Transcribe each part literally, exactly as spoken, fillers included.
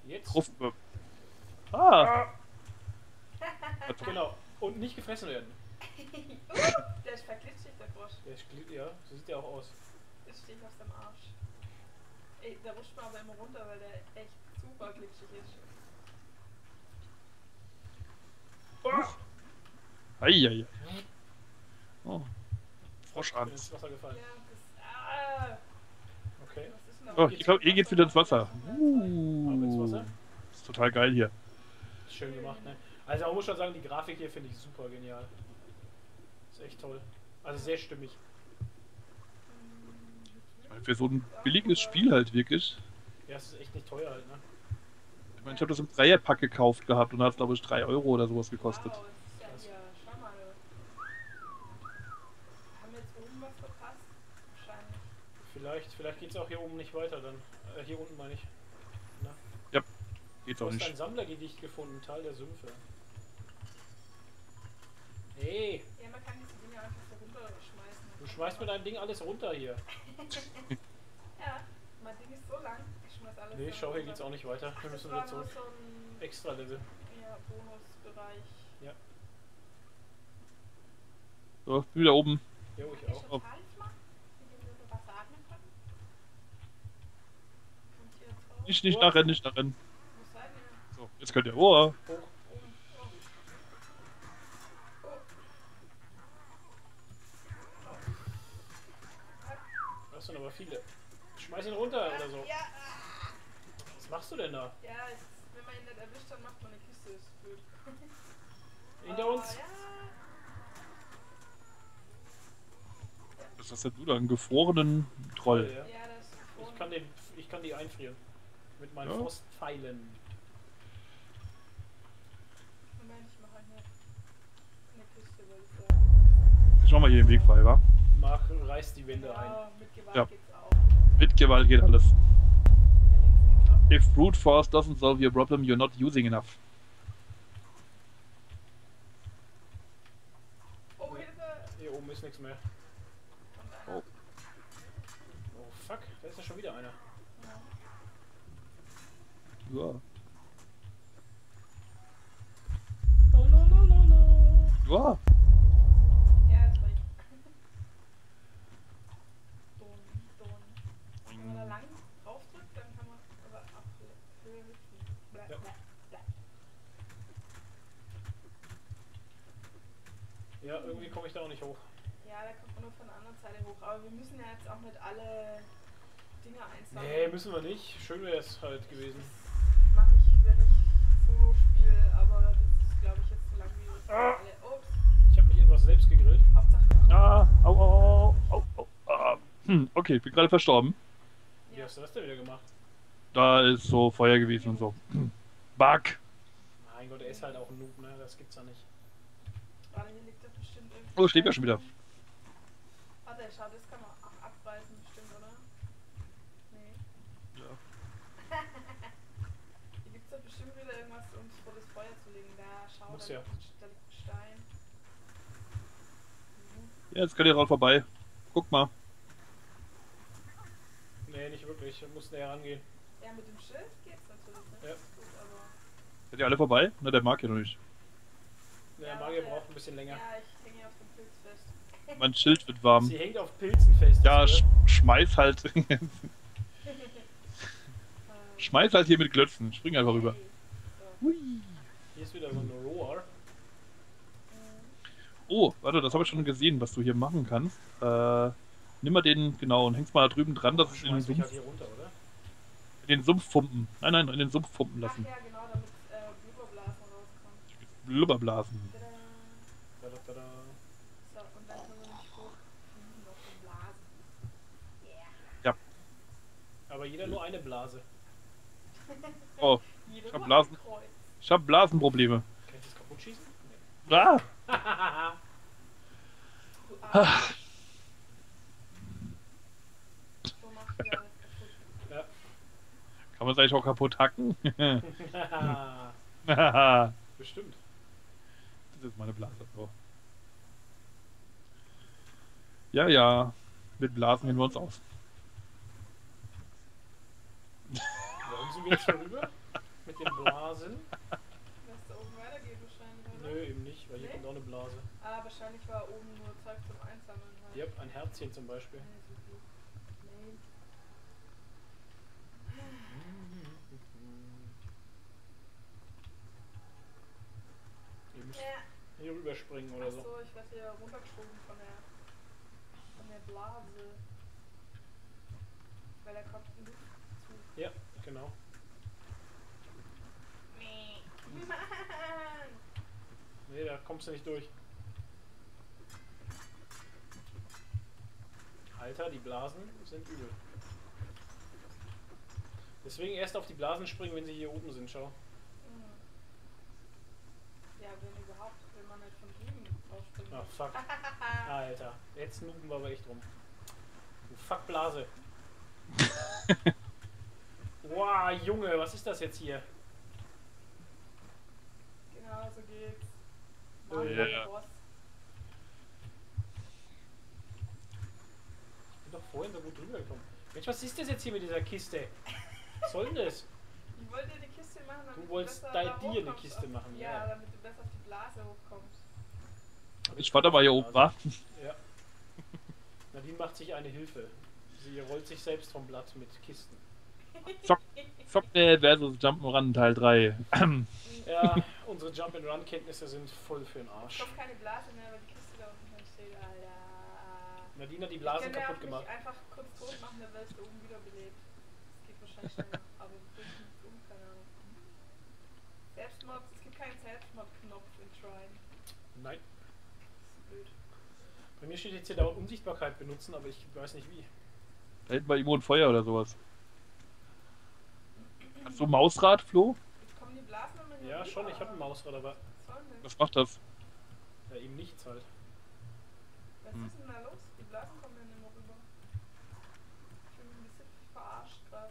Jetzt. Ruf, ah! Genau. Und nicht gefressen werden. uh, der ist verglitschig, der Frosch. Der ist, ja, so sieht der auch aus. Jetzt stehe ich auf dem Arsch. Ey, der rutscht mir aber immer runter, weil der echt super glitschig ist. Eieiei. Oh. Ich Froscharzt. bin ins Wasser gefallen. Ja, das. Ah! Okay. Was ist denn da? Oh, ich glaube, ihr geht wieder ins Wasser. Ab ins Uh. Wasser. Ist total geil hier. Ist schön gemacht, ne? Also man muss schon sagen, die Grafik hier finde ich super genial. Ist echt toll. Also sehr stimmig. Für so ein billiges Spiel halt wirklich. Ja, es ist echt nicht teuer halt, ne? Ich meine, ich habe das im Dreierpack gekauft gehabt und hat glaube ich drei Euro oder sowas gekostet. Wow, das ist ja hier. Schau mal. Haben wir jetzt oben was verpasst? Wahrscheinlich. Vielleicht, vielleicht geht es auch hier oben nicht weiter dann. Äh, hier unten meine ich. Na? Ja, geht's Du auch hast ein nicht. Sammlergedicht gefunden, Tal der Sümpfe. Hey, Ja, man kann diese Dinge einfach so runterschmeißen. du schmeißt mit deinem Ding alles runter hier. Ja, mein Ding ist so lang. Ich schmeiß alles Nee, da schau, hier runter. geht's auch nicht weiter. Wir Das müssen war wieder nur zurück. so ein Extra Level. ja, Bonusbereich. Ja. So, ich bin wieder oben. Jo, ich Ist auch. schon Talisman? Mit dem wir Wasser atmen können? Kommt ihr jetzt raus? Nicht, nicht nachrennen, nicht nachrennen. Muss sein, ja. So, jetzt könnt ihr. Oh, Hoch. Oben. Oh. Oh. Das sind aber viele. Schmeiß ihn runter oder so. Ja, ah. Was machst du denn da? Ja, es, wenn man ihn nicht erwischt, dann macht man eine Kiste. Ist blöd. Hinter Oh, uns? Ja. was hast denn du da? Einen gefrorenen Troll. Ja. Ja, das ist gefroren. Ich kann, den, ich kann die einfrieren. Mit meinen Ja. Frostpfeilen. Moment, ich mache eine, eine Kiste, würde ich sagen. Ich mach mal hier den Weg frei, wa? Mach, reiß die Wände ein. Ja, mit Gewalt Ja. geht's auch. Mit Gewalt geht alles. Mit links geht's auch. If brute force doesn't solve your problem, you're not using enough. Oh, Hilfe! Hier oben ist nichts mehr. Und einer. Oh. Oh fuck, da ist ja schon wieder einer. Ja. Ja. Oh, no, no, no, no. Ja. Ja, ist recht. Don, Don. Wenn man da lang drauf drückt, dann kann man aber ab Höhe hüpfen. Bla, Ja. bla, bla. Ja, irgendwie komme ich da auch nicht hoch. Ja, da kommt man nur von der anderen Seite hoch. Aber wir müssen ja jetzt auch nicht alle Dinge einsammeln. Nee, müssen wir nicht. Schön wäre es halt gewesen. Das mache ich, wenn ich Solo spiele, aber das ist, glaube ich, jetzt zu lang wie Ah. alle. Ups, Ich habe mich etwas selbst gegrillt. Hauptsache. Ah, au, au, au, au, ah. Hm, okay, ich bin gerade verstorben. Wie hast du das denn wieder gemacht? Da ist so Feuer gewesen und so. Hm. Bug. Mein Gott, er ist halt auch ein Noob, ne? Das gibt's ja nicht. Warte, hier liegt das bestimmt irgendwie. Oh, steht ja schon wieder. Warte, schau, das kann man auch abreißen, bestimmt, oder? Nee. Ja. Hier gibt es doch bestimmt wieder irgendwas, um es vor das Feuer zu legen. Da, schau, Muss da, ja. liegt ein- da liegt ein Stein. Mhm. Ja, jetzt könnt ihr raus vorbei. Guck mal. Nee, nicht wirklich. Wir mussten näher rangehen. Ja, mit dem Schild geht's natürlich, ne? Ja. Das ist gut, aber. Seid ihr alle vorbei? Na, der mag ja noch nicht. Der Ja, Magier warte. braucht ein bisschen länger. Ja, ich hänge hier auf dem Pilz fest. Mein Schild wird warm. Sie hängt auf Pilzen fest. Ja, das sch gehört. schmeiß halt. Ähm, schmeiß halt hier mit Glötzen. Spring einfach rüber. So. Hui. Hier ist wieder so ein Roar. Mhm. Oh, warte, das habe ich schon gesehen, was du hier machen kannst. Äh, nimm mal den, genau, und hängst mal da drüben dran, dass es in den Schmeiß mich Sumpf, halt hier runter, oder? in den Sumpf pumpen. Nein, nein, in den Sumpf pumpen Ach lassen. ja, genau, damit äh, Blubberblasen rauskommen. Blubberblasen. Tada. Tada, tada. So, und dann können wir nicht hoch fliegen auf den Blasen. Yeah. Ja. Aber jeder nur eine Blase. Oh, Jeder Ich hab nur Blasen. ein Kreuz. ich habe Blasenprobleme. Kannst du das kaputt schießen? Ah! Du Arsch. So machst du alles kaputt. Ja. Kann man es eigentlich auch kaputt hacken? Ja. Das Bestimmt. ist meine Blase. So. Ja, ja. Mit Blasen gehen wir uns aus. Warum sind wir jetzt schon rüber? mit den Blasen. Dass da oben weitergeht wahrscheinlich, oder? Nö, eben nicht, weil hier Nee? kommt auch eine Blase. Ah, wahrscheinlich war oben nur Zeug zum Einsammeln halt. Yep, ein Herzchen zum Beispiel. Nee, so viel. Nee. Ihr müsst Ja. hier rüberspringen oder so. Achso, ich werde hier runtergeschoben von der, von der Blase. Weil da kommt ein Luftzug. Ja, genau. Nee. Mann! Nee, da kommst du nicht durch. Alter, die Blasen sind übel. Deswegen erst auf die Blasen springen, wenn sie hier oben sind, schau. Mhm. Ja, wenn überhaupt, will man nicht von drüben aufspringen. Ah, fuck. Alter, jetzt nuben wir aber echt rum. Du fuck Blase. Wow, Junge, was ist das jetzt hier? Genau, so geht's. Ja. Mann, der Boss. Ich bin doch vorhin so gut drüber gekommen. Mensch, was ist das jetzt hier mit dieser Kiste? Was soll denn das? Ich wollte dir die Kiste machen, damit Du wolltest besser bei da dir eine hochkommst Kiste auf, machen, ja. ja. damit du besser auf die Blase hochkommst. Ich warte mal hier oben, wa? Ja. Nadine macht sich eine Hilfe. Sie rollt sich selbst vom Blatt mit Kisten. Zock, Zocknähe versus Jump'n'Run Teil drei. Ja, unsere Jump-and-Run-Kenntnisse sind voll für den Ich Arsch. komme keine Blase mehr, weil die Kiste da unten drin steht, Alter. Nadine hat die Ich Blasen könnte kaputt auch gemacht. mich einfach kurz tot machen, dann wärst du oben wiederbelebt. Das geht wahrscheinlich schneller, aber bringt nichts um, keine Ahnung. Selbstmord, es gibt keinen Selbstmord-Knopf in Trine. Nein. Das ist blöd. Bei mir steht jetzt hier dauernd Unsichtbarkeit benutzen, aber ich weiß nicht wie. Da hinten war irgendwo ein Feuer oder sowas. Hast du ein Mausrad, Flo? Jetzt kommen die Blasen immer hier Ja, rüber, schon, ich habe ein aber Mausrad, aber was soll denn das? Was macht das? ja, eben nichts halt. Was Hm. ist denn da los? Die Blasen kommen ja immer rüber. Ich bin ein bisschen verarscht gerade.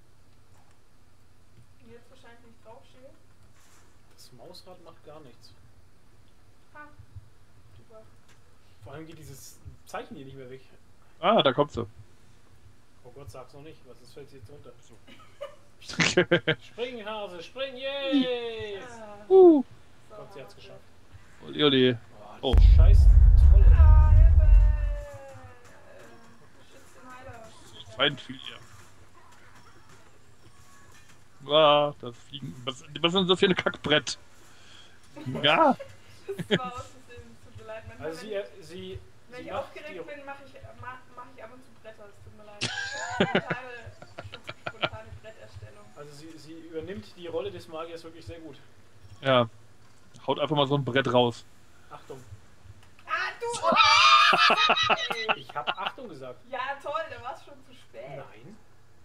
Und jetzt wahrscheinlich nicht draufstehe. Das Mausrad macht gar nichts. Ha. Super. Vor allem geht dieses Zeichen hier nicht mehr weg. Ah, da kommt sie. Oh Gott, sag's noch nicht, was ist, fällt jetzt runter. So. uh, Spring, Hase, spring, yay! Ah, ole, so, Gott, sie hat's okay. geschafft. ole. Oh, Oh. das ist scheiß toll. Ah, Hilfe! Äh, Schütz den Heiler. Feindvieh. Ah, das Fliegen. Was, was ist denn das für ein Kackbrett? Ja. Das war aus Versehen, tut mir leid. Manchmal, Also sie, wenn, äh, sie, wenn sie ich macht aufgeregt die, bin, mache ich, mach, mach ich ab und zu Bretter. Es tut mir leid. Spontane, spontane Bretterstellung. also sie, sie übernimmt die Rolle des Magiers wirklich sehr gut. Ja. Haut einfach mal so ein Brett raus. Achtung. Ah, du! Ich hab Achtung gesagt. Ja, toll, da war es schon zu spät. Nein.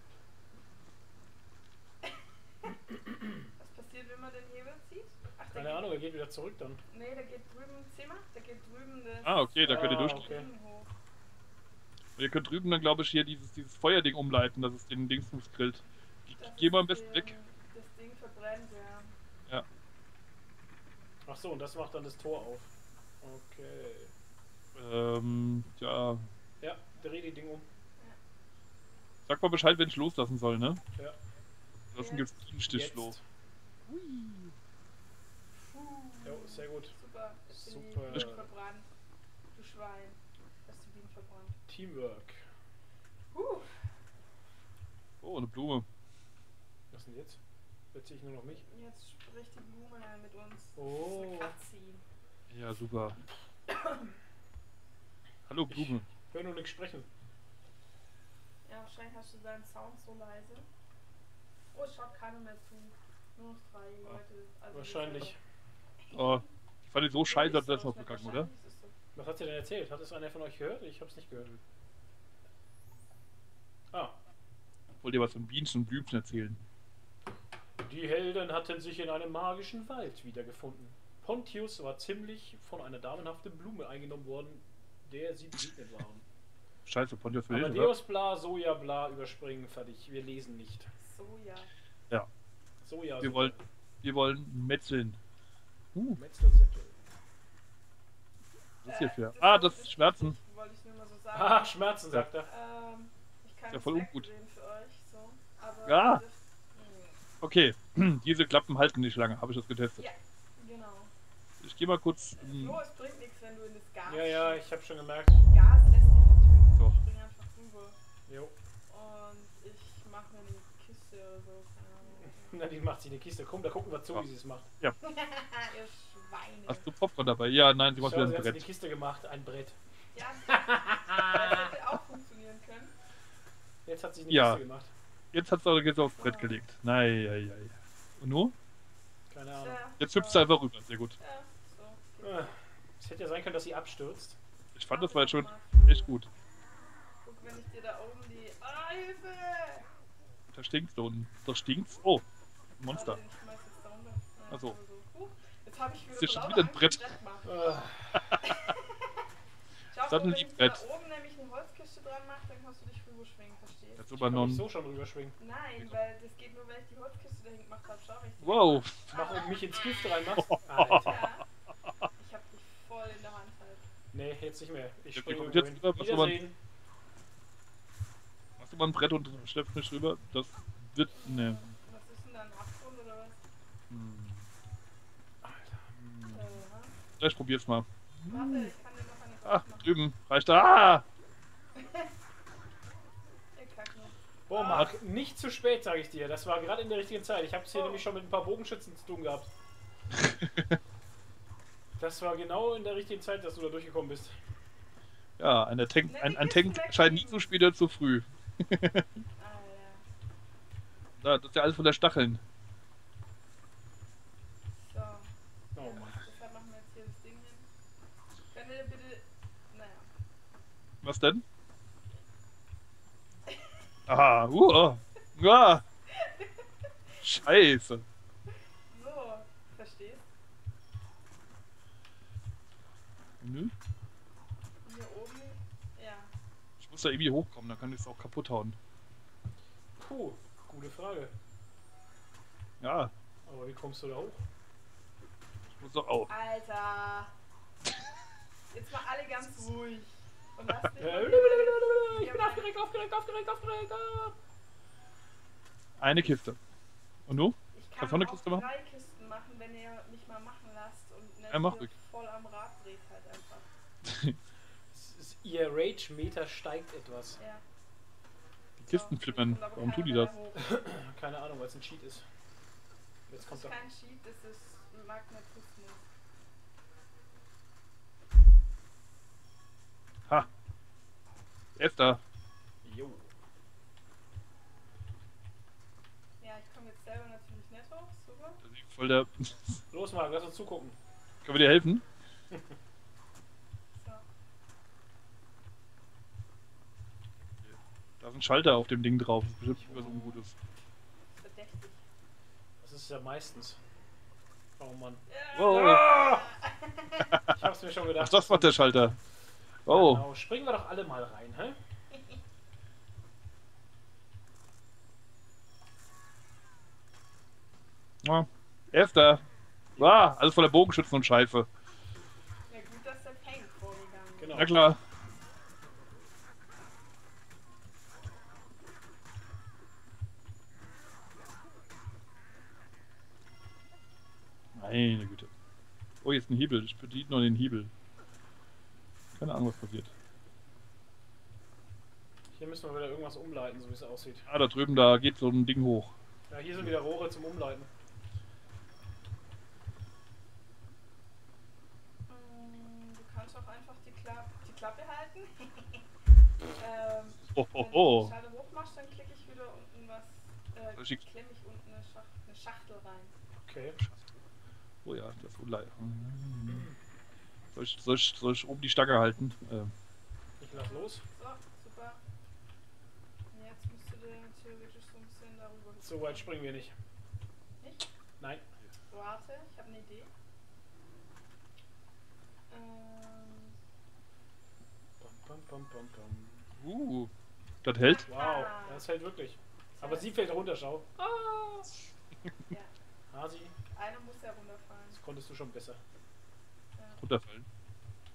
Was passiert, wenn man den Hebel zieht? Ach, der Keine geht, Ahnung, er geht wieder zurück dann. Nee, der geht drüben, Zimmer, der geht drüben das Ah, okay, da könnt ihr Ah, durchgehen. okay. Ding hoch. Und ihr könnt drüben dann, glaube ich, hier dieses, dieses Feuerding umleiten, dass es den Dingsbums grillt. Das Geh mal am ist besten den- weg. Das Ding verbrennt, ja. Ach so, und das macht dann das Tor auf. Okay. Ähm, ja. Ja, dreh die Ding um. Sag mal Bescheid, wenn ich loslassen soll, ne? Ja. Ansonsten gibt's einen Stich, Flo. Jetzt. Jo, sehr gut. Super, ist die Super. Bienen verbrannt. Du Schwein. Hast die Bienen verbrannt. Teamwork. Huh. Oh, eine Blume. Was denn jetzt? Jetzt sehe ich nur noch mich. Jetzt spricht die Blume mit uns. Oh. Das ist eine Cutscene. Ja, super. Hallo, Blume. Ich höre nur nichts sprechen. Ja, wahrscheinlich hast du deinen Sound so leise. Oh, es schaut keiner mehr zu. Nur noch drei Leute. Also Wahrscheinlich. Oh, ich fand die so scheiße, dass ist das so, noch nicht gegangen, oder? wahrscheinlich ist es so. Was hat sie denn erzählt? Hat es einer von euch gehört? Ich hab's nicht gehört. Ah. Wollt ihr was von Bienchen und Blümchen erzählen? Die Helden hatten sich in einem magischen Wald wiedergefunden. Pontius war ziemlich von einer damenhaften Blume eingenommen worden, der sie begegnet waren. Scheiße, Pontius will oder? Amadeus bla, Soja bla, überspringen, fertig. Wir lesen nicht. Soja. Ja. Soja. Wir wollen, wir wollen metzeln. Uh, Metzelsättel. was ist hier für? das Ah, wollte das ich- ist Schmerzen. Wollte ich nur mal so sagen. Ah, Schmerzen, sagt er. Ähm, ich kann Ja, das voll ungut. wegdrehen für euch, so. Aber Ja. das, Okay, diese Klappen halten nicht lange, habe ich das getestet. Ja, genau. Ich gehe mal kurz. hm, Flo, es bringt nichts, wenn du in das Gas Ja, ja, ich habe schon gemerkt. Gas lässt dich nicht töten. So. Spring einfach rüber. Jo. Und ich mache mir eine Kiste oder so. Keine Ahnung. Nadine macht sich eine Kiste. Komm, da gucken wir zu, Ja. wie sie es macht. Ihr Schweine. Hast du Popcorn dabei? Ja, nein, sie macht Schau, wieder sie ein hat sich eine Brett. Kiste gemacht, ein Brett. Ja, das hätte auch funktionieren können. Jetzt hat sie eine Ja. Kiste gemacht. Jetzt hat sie aber jetzt aufs Brett gelegt. Nein, ei, ei. Und nun? Keine Ahnung. Ja, Jetzt so. hüpft sie einfach rüber. Sehr gut. Ja, so. Ah, Es hätte ja sein können, dass sie abstürzt. Ich fand, das war jetzt schon Warte mal, Flo. echt gut. Guck, wenn ich dir da oben die. Ah, Hilfe! Da stinkt's da unten. Da stinkt's. Oh, ein Monster. Warte, ich schmeiß jetzt da runter. Ja, Ach so. so. Huch, jetzt habe ich wieder Ist ja vor schon lauter wieder ein Angst Brett. gemacht. Ah, Schau, Dann Flo, ein wenn ich Liebbrett. da oben nämlich eine Holzkiste dran mache, dann kannst du dich rüberschwingen, verstehst Jetzt du? aber kann noch ich ein. so schon rüberschwingen. Nein, weil das geht nur, wenn ich die Holzkiste dahin gemacht habe. Schau richtig. Wow. Mach und mich ins Gift reinmachst. Alter. Ja, ich hab dich voll in der Hand halt. Nee, jetzt nicht mehr. Ich Ja, springe wie kommt irgendwo jetzt hin. rüber? Was soll man- Wiedersehen. Machst du mal ein Brett und schleppst mich rüber? Das wird. Ne. Was ist denn da, ein Abgrund oder was? Hm. Äh, ha? Ja, ich probier's mal. Warte, ich kann dir noch eine Ah, drauf machen. drüben. Reicht da. Ah! Ihr Kacken. Boah, Marc, nicht zu spät, sage ich dir. Das war gerade in der richtigen Zeit. Ich habe es hier Oh. nämlich schon mit ein paar Bogenschützen zu tun gehabt. Das war genau in der richtigen Zeit, dass du da durchgekommen bist. Ja, ein Tank, Ne, ein, die ein Kisten Tank scheint nie weglegen. zu spät oder zu früh. Ah, ja. Da, das ist ja alles von der Stacheln. So. Oh Ja, Mann. deshalb machen wir jetzt hier das Ding hin. Könnt ihr bitte. Naja. Was denn? Aha, uh, uh. Scheiße. So, verstehst? Nö. Und hier oben. Ja. Ich muss da irgendwie hochkommen, dann kann ich es auch kaputt hauen. Puh, gute Frage. Ja, Aber wie kommst du da hoch? ich muss doch auch. Alter. Jetzt mal alle ganz ruhig. Und lass dich. Äh, Ich bin aufgeregt, aufgeregt, aufgeregt, aufgeregt. ah. Eine Kiste. Und du? Ich Kannst kann du eine auch Kiste machen? drei Kisten machen, wenn ihr mich mal machen lasst und nicht Ja, mach hier ruhig. voll am Rad dreht halt einfach. Es ist- Ihr Rage-Meter steigt etwas. Ja. Die Kisten So, flippern. jetzt kommt aber Warum tun die keiner das? mehr hoch. Keine Ahnung, weil es ein Cheat ist. Jetzt Das kommt ist er. kein Cheat, das ist Magnetismus. Ha. Er ist da. Jo. Ja, ich komme jetzt selber natürlich nicht hoch, super. Das ist voll der. Los, Marc, lass uns zugucken. Können wir dir helfen? So. Da ist ein Schalter auf dem Ding drauf. Das ist bestimmt was Ungutes. Verdächtig. Das ist ja meistens. Oh Mann. Ja. Wow. Ah! Ich hab's mir schon gedacht. Ach, das war der Schalter. Oh. Genau. Springen wir doch alle mal rein, hä? Ja. Er ist da. Ah, alles voller Bogenschützen und Scheiße. Ja, gut, dass der Tank vorgegangen ist. Genau. Na klar. Meine Güte. Oh, jetzt ein Hebel. Ich bediene noch den Hebel. Keine Ahnung, was passiert. Hier müssen wir wieder irgendwas umleiten, so wie es aussieht. Ah, da drüben, da geht so ein Ding hoch. Ja, hier sind wieder Rohre zum Umleiten. Mm, Du kannst auch einfach die, Kla die Klappe halten. ähm, Oh, oh, Wenn oh. du die Schale hoch machst, dann klicke ich wieder unten was. Äh, Soll ich- klemme ich unten eine, Schach eine Schachtel rein. Okay. Oh ja, das ist unleid. Soll ich, soll, ich, soll ich oben die Stange halten? Äh, Ich lass los. So, super. Und jetzt müsste der theoretisch so ein bisschen darüber. So weit springen wir nicht. Nicht? Nein. Warte, ich habe eine Idee. Ähm, Bam, bam, bam, bam, bam. uh, das hält? Wow, Ah. das hält wirklich. Aber sie fällt runter, schau. Ah. ja, Hasi, einer muss ja runterfallen. das konntest du schon besser. Ja. Runterfallen.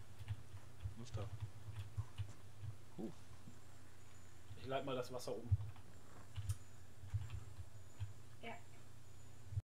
Was da? Ich leite mal das Wasser um.